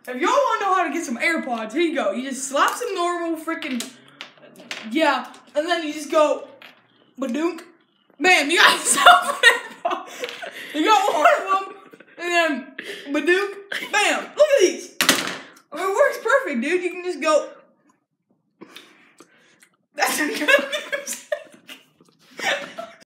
if y'all want to know how to get some AirPods, here you go. You just slap some normal freaking, yeah, and then you just go, badunk, bam, you got yourself an AirPod. You got one of them, and then, badunk, bam. Look at these. It works perfect, dude. You can just go. That's good.